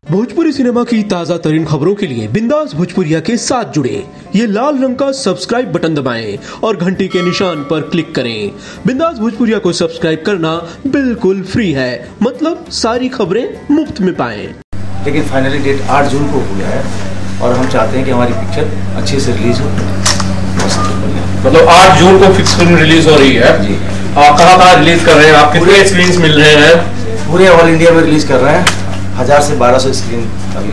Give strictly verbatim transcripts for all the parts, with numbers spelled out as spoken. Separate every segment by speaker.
Speaker 1: Bhojpuri cinema की ताजा तरीन खबरों के लिए बिंदास भोजपुरिया के साथ जुड़े ये लाल रंग का सब्सक्राइब बटन दबाएं और घंटी के निशान पर क्लिक करें। बिंदास भोजपुरिया को सब्सक्राइब करना बिल्कुल फ्री है, मतलब सारी खबरें मुफ्त में पाएं।
Speaker 2: लेकिन फाइनली डेट आठ जून को हुआ है और हम चाहते हैं कि हमारी पिक्चर अच्छे से रिलीज हो।
Speaker 3: मतलब आठ जून को फिक्स फिल्म रिलीज हो रही है जी। कहाँ कहाँ रिलीज कर रहे हैं आप? कितने स्क्रीन्स मिल रहे हैं?
Speaker 2: पूरे ऑल इंडिया में रिलीज कर रहे हैं। हजार से बारह सौ स्क्रीन अभी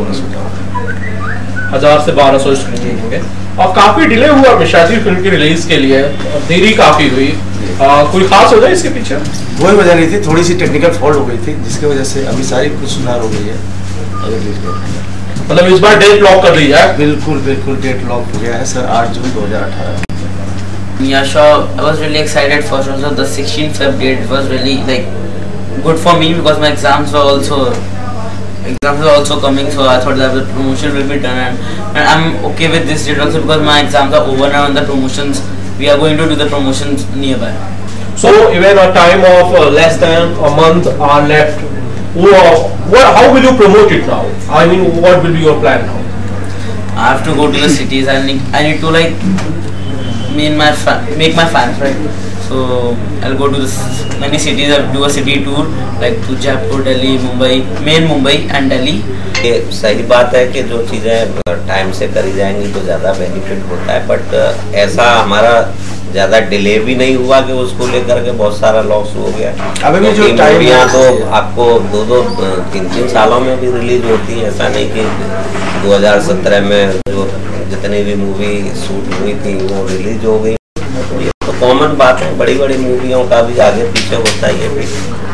Speaker 3: हजार से बारह सौ स्क्रीन होंगे। और काफी डिले हुआ मिश्रा जी फिल्म की रिलीज के लिए, देरी काफी हुई। आ, कोई खास वजह इसके पीछे?
Speaker 2: कोई वजह नहीं थी, थोड़ी सी टेक्निकल फॉल्ट हो गई थी जिसकी वजह से अभी सारी कुछ सुधार हो गई है।
Speaker 3: मतलब इस बार डेट लॉक कर दी है?
Speaker 2: बिल्कुल बिल्कुल डेट लॉक हो गया है सर, आठ जून दो हजार अठारह।
Speaker 4: Yeah, sure. I was really excited for sure. So the sixteenth Feb date was really like good for me because my exams were also exams were also coming. So I thought that the promotion will be done, and, and I'm okay with this date also because my exams are over now and the promotions we are going to do the promotions nearby.
Speaker 3: So even a time of uh, less than a month are left. What, what, how will you promote it now? I mean, what will be your plan now?
Speaker 4: I have to go to the cities. I need I need to like. Me and my fa- make my fans, right? So I'll go to this many cities. I'll do a city tour like to Jaipur, Delhi, Mumbai, main Mumbai and Delhi.
Speaker 5: ये सही बात है कि जो चीज़ें time से करी जाएंगी तो ज़्यादा बेनिफिट होता है, बट ऐसा हमारा ज़्यादा डिले भी नहीं हुआ कि उसको लेकर के बहुत सारा लॉस हो गया।
Speaker 2: अभी भी जो टाइम
Speaker 5: यहाँ तो आपको दो दो तीन तीन सालों में भी रिलीज होती है, ऐसा नहीं कि दो हज़ार सत्रह में जो जितनी भी मूवी शूट हुई थी वो रिलीज हो गई। ये तो कॉमन बात है, बड़ी बड़ी मूवियों का भी आगे पीछे होता ही है।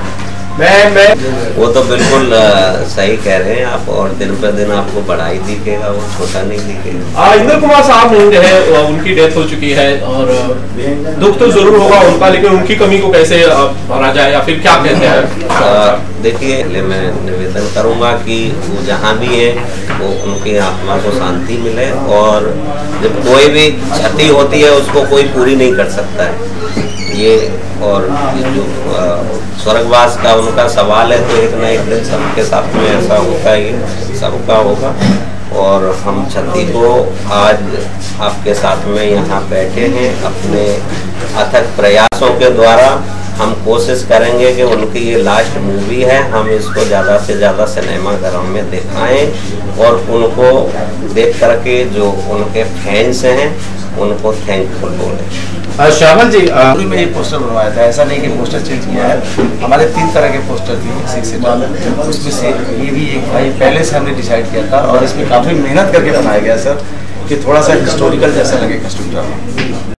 Speaker 3: मैं मैं
Speaker 5: वो तो बिल्कुल सही कह रहे हैं आप, और दिन पर दिन आपको बढ़ाई दिखेगा, वो छोटा नहीं दिखेगा।
Speaker 3: इंद्र कुमार साहब होंगे हैं, उनकी डेथ हो चुकी है और दुख तो जरूर होगा उनका, लेकिन उनकी कमी को कैसे भरा जाए या फिर क्या कहते हैं?
Speaker 5: देखिए, मैं निवेदन करूंगा कि वो जहाँ भी है वो उनकी आत्मा को शांति मिले, और जब कोई भी क्षति होती है उसको कोई पूरी नहीं कर सकता है ये, और जो स्वर्गवास का उनका सवाल है तो एक ना एक दिन सबके साथ में ऐसा होता है, ये सबका होगा। और हम क्षति को आज आपके साथ में यहाँ बैठे हैं, अपने अथक प्रयासों के द्वारा हम कोशिश करेंगे कि उनकी ये लास्ट मूवी है, हम इसको ज़्यादा से ज़्यादा सिनेमाघरों में दिखाएं और उनको देख करके जो उनके फैंस हैं उनको थैंकफुल बोले।
Speaker 2: श्यामल जी, पूरी में ये पोस्टर बनवाया था, ऐसा नहीं कि पोस्टर चेंज किया है। हमारे तीन तरह के पोस्टर थे सिक्स सीटर, उसमें से ये भी एक भाई पहले से हमने डिसाइड किया था और इसमें काफ़ी मेहनत करके बनाया गया सर, कि थोड़ा सा हिस्टोरिकल जैसा लगे कस्टम ड्रामा।